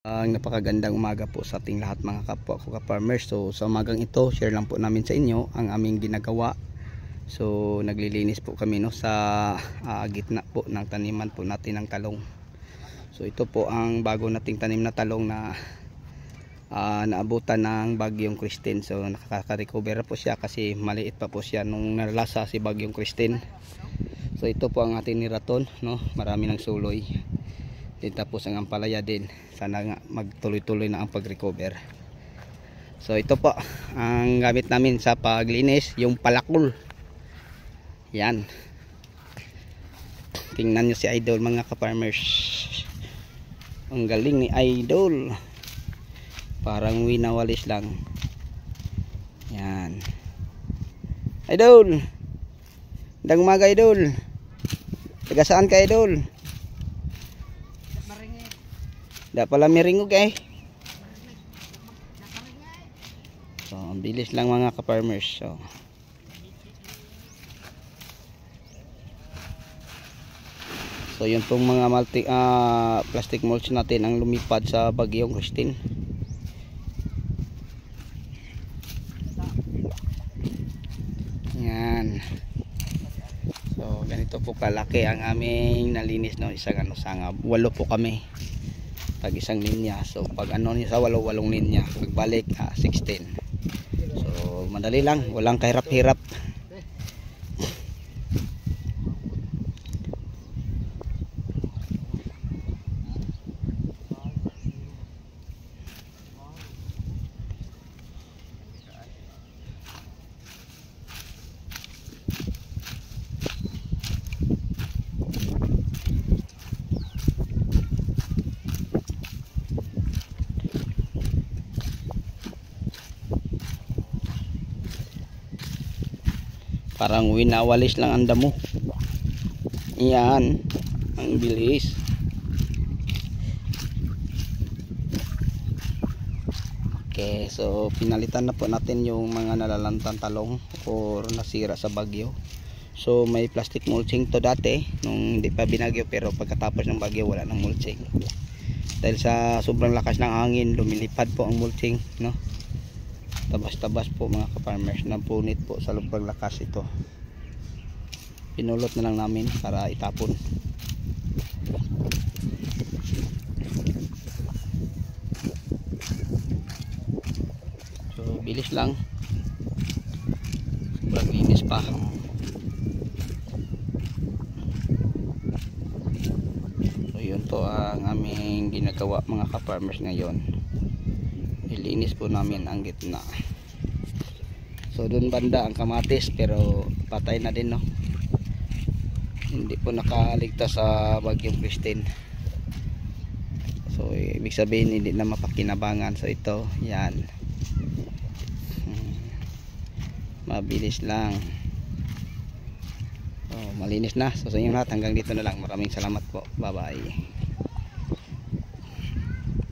Ang napakagandang umaga po sa ating lahat mga kapwa ko ka-farmers. So sa umagang ito, share lang po namin sa inyo ang aming ginagawa. So naglilinis po kami sa gitna po ng taniman po natin ng talong. So ito po ang bago nating tanim na talong na naabutan ng bagyong Christine. So nakaka-recover po siya kasi maliit pa po siya nung nalasa si bagyong Christine. So ito po ang ating niraton, no? Marami ng suloy. Din tapos ang ampalaya din. Sana nga magtuloy-tuloy na ang pag-recover. So ito po ang gamit namin sa paglinis, yung palakol. Yan. Tingnan nyo si Idol mga ka-farmers. Ang galing ni Idol. Parang winawalis lang. Yan. Idol. Magandang umaga Idol. Taga saan ka Idol? Da pala miringog eh. So, ang bilis lang mga ka-farmers. So yun pong mga plastic mulch natin ang lumipad sa bagyong Christine. Yan. So ganito po kalaki ang aming nalinis, no? Isang sanga. 8 po kami. Pag isang linya. So pag sa 8 linya, pagbalik 16. So madali lang, walang kahirap-hirap. Parang winawalis lang ang damo. Yan. Ang bilis. Okay, so pinalitan na po natin yung mga nalalantang talong or nasira sa bagyo. So may plastic mulching to dati nung hindi pa binagyo, pero pagkatapos ng bagyo wala nang mulching. Dahil sa sobrang lakas ng hangin, lumilipad po ang mulching, no? Tabas-tabas po mga ka-farmers, napunit po sa sobrang lakas ito. Pinulot na lang namin para itapon. So bilis lang, sobrang linis pa. So yun po ang aming ginagawa mga ka-farmers ngayon. Ilinis po namin ang gitna. So doon banda ang kamatis, pero patay na din, no? Hindi po nakaligtas sa bagyong Christine. So ibig sabihin hindi na mapakinabangan. So ito, yan. Mabilis lang. So malinis na. So sa inyo lahat, hanggang dito na lang. Maraming salamat po. Bye bye.